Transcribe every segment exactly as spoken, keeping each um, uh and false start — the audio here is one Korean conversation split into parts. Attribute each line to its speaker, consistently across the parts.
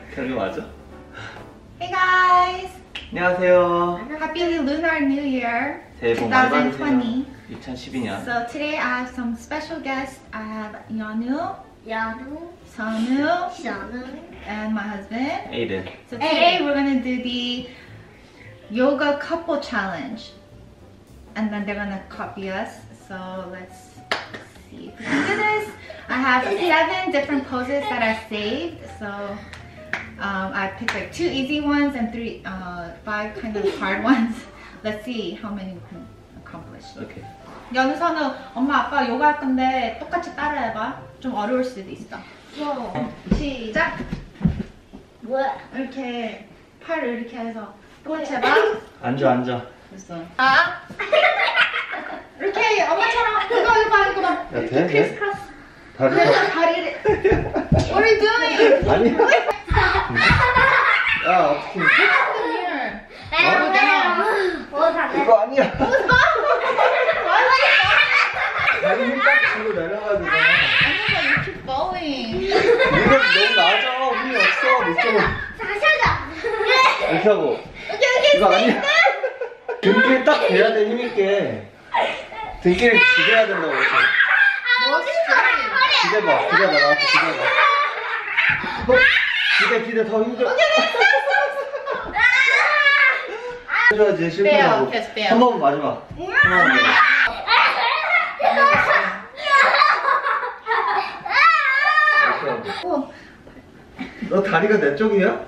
Speaker 1: 그런 거 맞아?
Speaker 2: Hey guys!
Speaker 1: 안녕하세요.
Speaker 2: Happy Lunar New Year
Speaker 1: 새해 복 많이 받으세요.
Speaker 2: twenty twenty.
Speaker 1: 이천십이 년.
Speaker 2: So today I have some special guests. I have Yanu,
Speaker 3: Yanu,
Speaker 2: Sanu,
Speaker 3: Shanu,
Speaker 2: and my husband.
Speaker 1: 에이든.
Speaker 2: So today we're gonna do the yoga couple challenge. And then they're gonna copy us. So let's see if we can do this. I have seven different poses that I saved. So um, I picked like two easy ones and three, uh, five kind of hard ones. Let's see how many we can accomplish.
Speaker 1: 오케이.
Speaker 2: 연우, 선우, 엄마, 아빠 요가 할 건데 똑같이 따라해봐. 좀 어려울 수도 있어.
Speaker 3: 뭐,
Speaker 2: 시작!
Speaker 3: 뭐야?
Speaker 2: 이렇게 팔을 이렇게 해서 똑같이 해봐.
Speaker 1: 앉아 앉아.
Speaker 2: 됐어. 아! 이렇게 엄마처럼 그거 해봐, 이거 봐.
Speaker 1: 야, 돼?
Speaker 2: 이렇게
Speaker 1: 돼?
Speaker 2: 크리스크로스.
Speaker 1: 다리
Speaker 2: 그래서
Speaker 1: 펴.
Speaker 2: 다리를. What are you doing?
Speaker 1: 아니. 야 어떻게?
Speaker 3: 뭐 사네?
Speaker 1: 이거 아니야. 다리 힘딱 치고 내려가지고.
Speaker 2: 아니면 you keep going.
Speaker 1: 이거 너무 낮아. 힘이 없어. 이쪽으로.
Speaker 3: 다시 하자.
Speaker 1: 이렇게 하고.
Speaker 2: 오케이, 오케이,
Speaker 1: 이거 아니야. 등길 딱 대야 돼, 힘있게. 등길을 기대야 된다고. 이렇게.
Speaker 2: 뭐
Speaker 1: 기대봐, 기대봐, 나한테 기대봐. 어? 기대, 기대, 더 힘들어. 해줘야지, 실패하고.
Speaker 2: 빼요, 계속 빼요.
Speaker 1: 한 번만 마지막. 한 번만 마지막. 이렇게 하고. 너 다리가 내 쪽이야?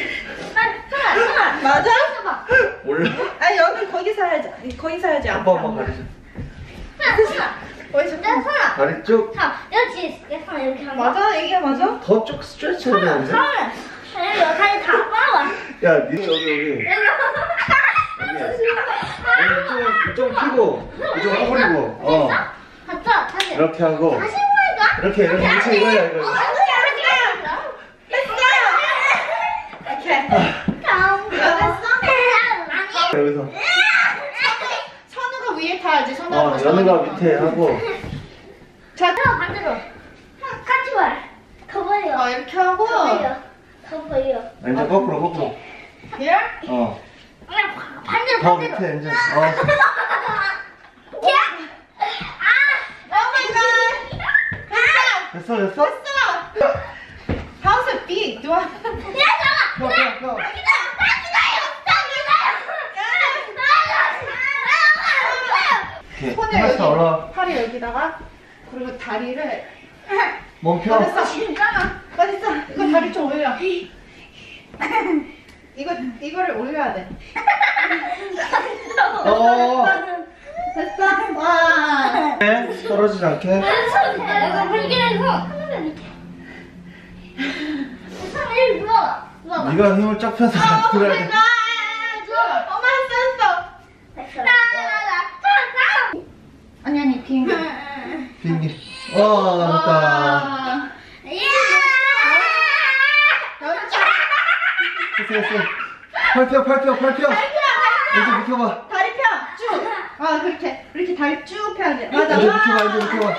Speaker 2: 맞아?
Speaker 1: 몰라.
Speaker 2: 아니 여기 거기 서야지. 거기 서야지.
Speaker 1: 한 번만 가르쳐.
Speaker 2: 어디서?
Speaker 3: 내 손아.
Speaker 1: 다리 쭉.
Speaker 3: 자, 여기 내 손 이렇게 하면.
Speaker 2: 맞아? 이게 맞아?
Speaker 1: 더 쭉 스트레치 해야 되는데?
Speaker 3: 손을. 손을 여기까지 다 빠와.
Speaker 1: 야, 니 여기, 여기. 이쪽, 이쪽 피고, 이쪽 허물이고, 어.
Speaker 3: 갔다, 다시.
Speaker 1: 이렇게 하고,
Speaker 3: 다시 보니까.
Speaker 1: 이렇게, 이렇게, 이렇게 이거야, 이거. 여기서.
Speaker 2: 선우가 위에 타야지. 선우가
Speaker 1: 어, 연우가 밑에 하고.
Speaker 2: 자,
Speaker 3: 반대로. 같이 와. 더 보여.
Speaker 2: 어, 이렇게 하고.
Speaker 3: 더 보여. 더 보여.
Speaker 1: 이제 거꾸로, 거꾸로.
Speaker 2: Here?
Speaker 1: 어.
Speaker 3: 그냥 반대로,
Speaker 1: 더
Speaker 3: 반대로.
Speaker 1: 밑에, 이제. 어.
Speaker 2: Oh my god.
Speaker 1: 됐어, 됐어?
Speaker 2: How's it big? Do I?
Speaker 1: 고, 고, 고. 이렇게.
Speaker 2: 손을
Speaker 1: 하나씩
Speaker 2: 여기,
Speaker 1: 올라.
Speaker 2: 팔이 여기다가 그리고 다리를
Speaker 1: 몸 펴.
Speaker 2: 어딨어? 어딨어? 이거 다리 좀 올려. 이거 이거를 올려야 돼.
Speaker 1: 어.
Speaker 2: 됐어? 와.
Speaker 1: 네, 떨어지지 않게.
Speaker 3: 내가 물기를 서 하늘을 밑에. 손을 눌러. 눌러.
Speaker 1: 네가 힘을 쫙 펴서 같이 들어야 돼.
Speaker 2: 엄마 했어 했어. 아니 아니 비행기.
Speaker 1: 비행기. 와, 됐다.
Speaker 2: 와.
Speaker 1: 됐어, 됐어. 팔 펴, 팔 펴, 팔 펴. 이제 비켜봐.
Speaker 2: 다리 펴 쭉. 아 그렇게 이렇게 다리 쭉 펴야지. 맞아.
Speaker 1: 이제 비켜봐, 이제 비켜봐.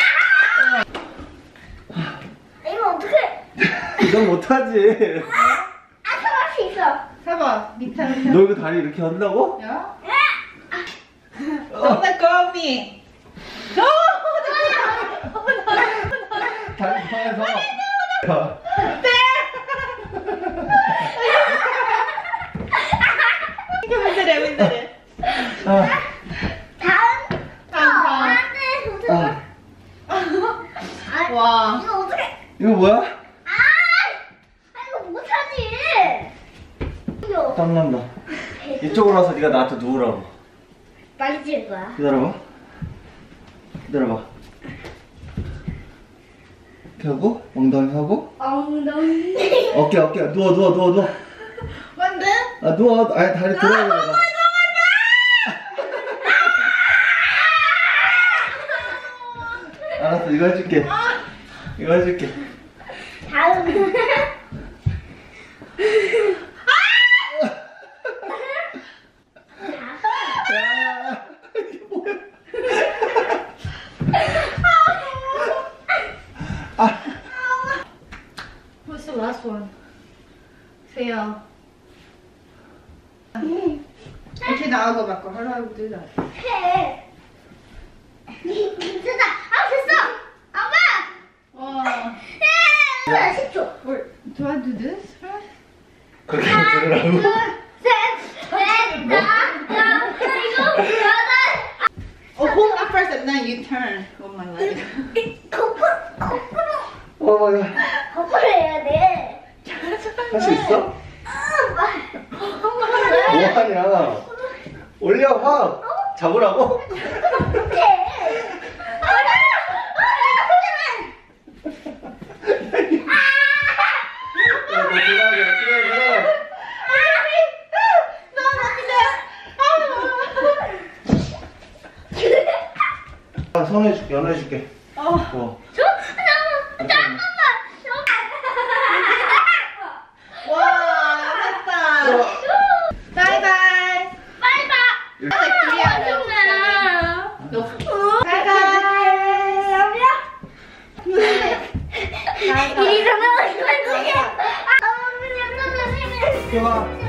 Speaker 3: 이거 어떡해?
Speaker 1: 이건 못하지.
Speaker 3: 아까 할 수 있어.
Speaker 2: 해봐 밑에 이렇게.
Speaker 1: 너 이거 다리 이렇게 한다고?
Speaker 2: 야. Don't let go of me. No.
Speaker 1: 다리 펴서. 야.
Speaker 2: 이게 웬일이야 웬일이야.
Speaker 1: 아,
Speaker 3: 다음.
Speaker 2: 다음, 다음.
Speaker 3: 안돼.
Speaker 1: 아,
Speaker 3: 아,
Speaker 2: 와.
Speaker 3: 이거 어떡해?
Speaker 1: 이거 뭐야?
Speaker 3: 아, 아 이거 못하지. 이거
Speaker 1: 땀난다. 이쪽으로 와서 네가 나한테 누우라고.
Speaker 3: 빨리 찔 거야.
Speaker 1: 기다려봐. 기다려봐. 이렇게 하고, 엉덩이 하고,
Speaker 3: 엉덩이.
Speaker 1: 어깨, 어깨. 누워, 누워, 누워, 누워.
Speaker 2: 뭔데?
Speaker 1: 아, 누워. 아니, 다리 들어야 돼, 내가. 알았어, 이거 해줄게. 이거 해줄게.
Speaker 3: 다음.
Speaker 1: 야, 이게 뭐야?
Speaker 2: What's the last one? fail. Actually, now I'll go back. How do I do that?
Speaker 3: 해. 됐다. 아 됐어. 아빠.
Speaker 2: Oh,
Speaker 3: 해. 십 초.
Speaker 2: or do I do this first?
Speaker 1: 그렇게 들으라고?
Speaker 3: 셋, 넷, 다섯, 일곱, 여덟.
Speaker 2: Oh, hold up first and then you turn. Oh my leg.
Speaker 3: 거꾸로, 거꾸로.
Speaker 1: 어, 야.
Speaker 3: 거꾸로 해야 돼.
Speaker 1: 할 수 있어?
Speaker 3: 아,
Speaker 1: 뭐하냐? 올려, 확! 잡으라고?
Speaker 3: 돼.
Speaker 1: 야, 너 들어가게, 들어가게. 아, 선해줄게, 연해줄게. 어.
Speaker 3: 저, 잠깐만, 잠깐만.
Speaker 2: 와, 됐다. Bye bye.
Speaker 3: 빨리 봐.
Speaker 2: Like three hours.
Speaker 3: 정말.
Speaker 2: Bye bye.
Speaker 3: 러브야.
Speaker 2: Bye bye.
Speaker 3: 이리 전화 올 거야. 아, 선생님.
Speaker 1: 이리 와.